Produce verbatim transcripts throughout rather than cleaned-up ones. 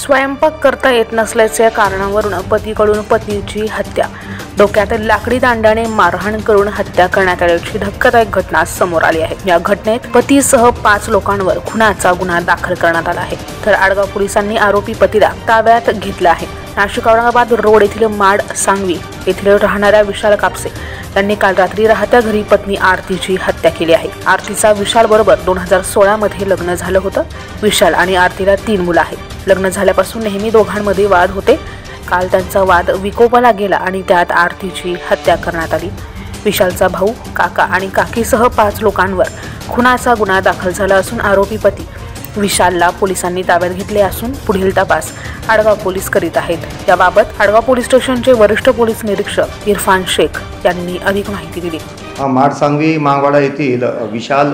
स्वयंपाक करता येत नसल्याच्या कारणावरून पतीकडून पत्नीची हत्या, डोक्यात लाकडी दांड्याने मारहाण करून हत्या करण्यात आल्याची धक्कादायक घटना समोर आली आहे। या घटनेत पतीसह पाच लोकांवर खुनाचा गुन्हा दाखल करण्यात आला आहे। तर आडगाव पोलिसांनी आरोपी पतीला ताब्यात घेतले आहे। नाशिक औरंगाबाद रोड येथील माड सांगवी येथील राहणाऱ्या विशाल कापसे यांनी काल रात्री राहत्या घरी पत्नी आरतीची हत्या केली आहे। आरतीचा विशाल बरोबर दोन हजार सोळा मध्ये लग्न झालं होतं। विशाल आणि आरतीला तीन मुलं आहेत। लग्न झाल्यापासून नेहमी दोघांमध्ये वाद होते। काल त्यांचा वाद विकोपाला गेला आणि त्यात आरतीची हत्या करण्यात आली। विशालचा भाऊ, काका आणि काकीसह पाच लोकांवर खुनाचा गुन्हा दाखल झाला असून आरोपी पती विशालला पोलिसांनी ताब्यात घेतले असून पुढील तपास आडगाव पोलीस करीत आहेत। याबाबत आडगाव पोलीस स्टेशनचे वरिष्ठ पोलीस निरीक्षक इरफान शेख यांनी अधिक माहिती दिली। माड सांगवी मांगवाडा येथील विशाल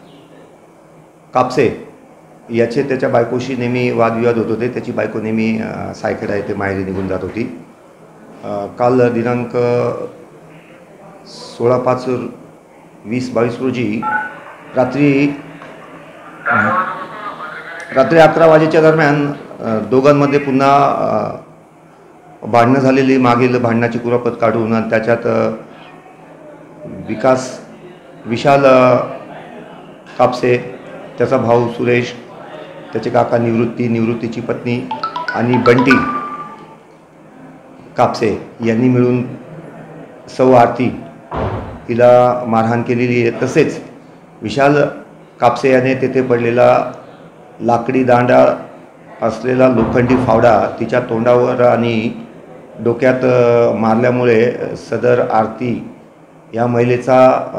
कापसे याचे त्याच्या बायकोशी नेहमी वादविवाद होत होते। त्याची बायको नेहमी सायखेडा येथे माहेरी निघून जात होती। काल दिनांक सोळा पाच वीस बावीस रोजी रात्री रात्री अकरा वाजेच्या दरम्यान दोघांमध्ये पुन्हा भांडणं झालेली, मागील भांडणाची कुरापत काढून आणि त्याच्यात विकास विशाल कापसे, त्याचा भाऊ सुरेश, त्याचे काका निवृत्ती, निवृत्तीची पत्नी आणि बंटी कापसे यांनी मिळून सौ आरती हिला मारहाण केलेली आहे। तसेच विशाल कापसे याने तेथे पडलेला लाकडी दांडा असलेला लोखंडी फावडा तिच्या तोंडावर आणि डोक्यात मारल्यामुळे सदर आरती या महिलेचा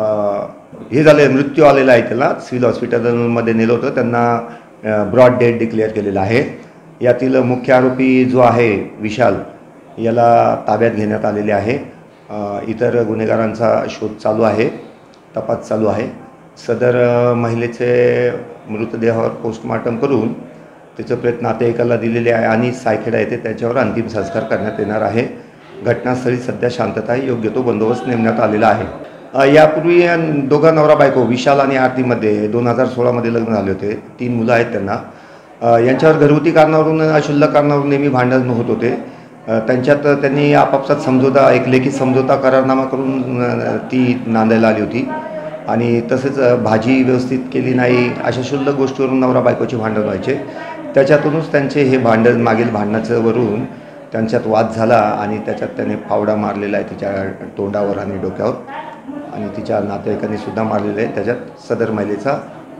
हे झाले मृत्यू आलेला आहे। त्याला सिव्हिल हॉस्पिटलमध्ये नेलं होतं। त्यांना ब्रॉड डेथ डिक्लेअर केलेला आहे। यातील मुख्य आरोपी जो आहे विशाल याला ताब्यात घेण्यात आलेले आहे। इतर गुन्हेगारांचा शोध चालू आहे, तपास चालू आहे। सदर महिलेचे मृतदेहावर पोस्टमॉर्टम करून त्याचे प्रयत्न नातेवाईकाला दिलेले आहे आणि सायखेडा येथे त्याच्यावर अंतिम संस्कार करण्यात येणार आहे। घटनास्थळी सध्या शांतता आहे, योग्य तो बंदोबस्त नेमण्यात आलेला आहे। यापूर्वी दोघा नवरा बायको विशाल आणि आरतीमध्ये दोन हजार सोळामध्ये लग्न झाले होते। तीन मुलं आहेत त्यांना। यांच्यावर घरगुती कारणावरून, अशुल्लक कारणावरून नेहमी भांडण होत होते। त्यांच्यात त्यांनी आपापसात समझोता, एक लेखी समझोता करारनामा करून ती नांदायला आली होती आणि तसेच भाजी व्यवस्थित केली नाही, अशा शुल्लक गोष्टीवरून नवरा बायकोचे भांडण व्हायचे। त्याच्यातूनच त्यांचे हे भांडण, मागील भांडणाचं वरून त्यांच्यात वाद झाला आणि त्याच्यात त्याने फावडा मारलेला आहे तिच्या तोंडावर आणि डोक्यावर आणि तिच्या नातेवाईकांनी सुद्धा मारलेलं आहे। त्याच्यात सदर महिलेचा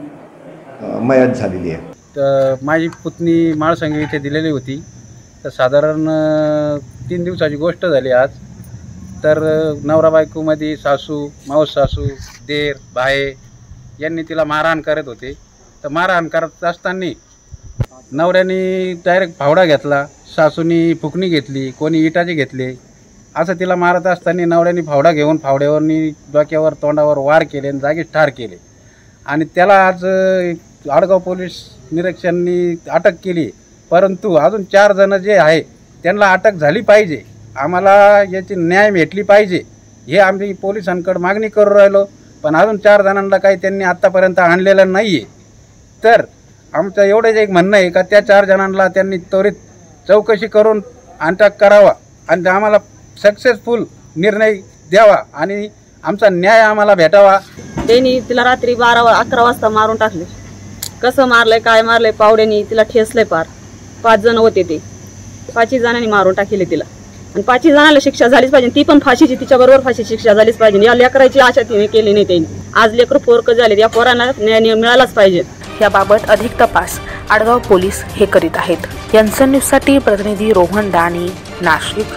मयत झालेली आहे। तर माझी पुतणी माळसंगी इथे दिलेली होती। तर साधारण तीन दिवसाची गोष्ट झाली आज। तर नवरा बायकोमध्ये सासू, मावस सासू, देर, भाये यांनी तिला मारहाण करत होते। तर मारहाण करत असताना नवऱ्याने डायरेक्ट फावडा घेतला, सासूनी फुकणी घेतली, कोणी इटाचे घेतले। असं तिला मारत असताना नवऱ्याने फावडा घेऊन फावड्यावरनी डोक्यावर, तोंडावर वार केले आणि जागीच ठार केले आणि त्याला आज आडगाव पोलीस निरीक्षकांनी अटक केली। परंतु अजून चार जण जे आहे त्यांना अटक झाली पाहिजे, आम्हाला याची न्याय भेटली पाहिजे, हे आम्ही पोलिसांकडे मागणी करू राहिलो। पण अजून चार जणांना काही त्यांनी आत्तापर्यंत आणलेलं नाही आहे। तर आमचं एवढंच एक म्हणणं आहे का त्या चार जणांना त्यांनी त्वरित चौकशी करून अटक करावा आणि आम्हाला सक्सेसफुल निर्णय द्यावा आणि आमचा न्याय आम्हाला भेटावा। त्यांनी तिला रात्री बारा अकरा वाजता मारून टाकले। कसं मारलंय, काय मारलंय, पावड्यानी तिला ठेसलंय पार। पाच जण होते, ते पाचही जणांनी मारून टाकले तिला आणि पाचही जणांना शिक्षा झालीच पाहिजे। ती पण फाशीची, तिच्याबरोबर फाशी शिक्षा झालीच पाहिजे। या लेकराची आशा तिने केली नाही त्यांनी। आज लेकर पोरक झाले, या पोरांना न्याय मिळालाच पाहिजे। याबाबत अधिक तपास आडगाव पोलीस हे करीत आहेत। यांसन न्यूजसाठी प्रतिनिधी रोहन दाणी, नाशिक।